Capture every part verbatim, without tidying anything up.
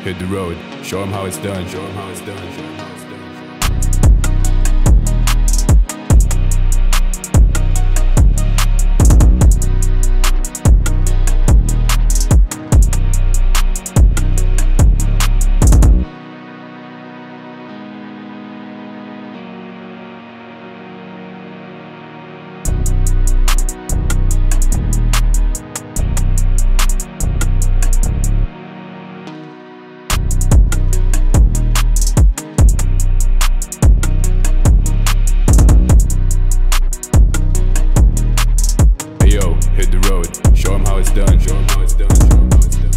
hit the road, show 'em how it's done, show 'em how it's done, show 'em how it's done. Hit the road, show 'em how it's done, show 'em how it's done, show 'em how it's done.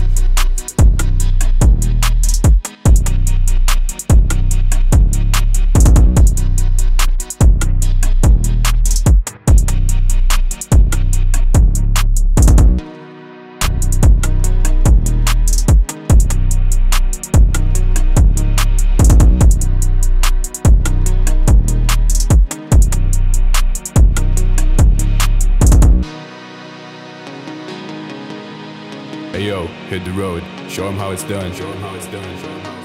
Hey yo, hit the road, show 'em how it's done, show 'em how it's done, show 'em how it's done.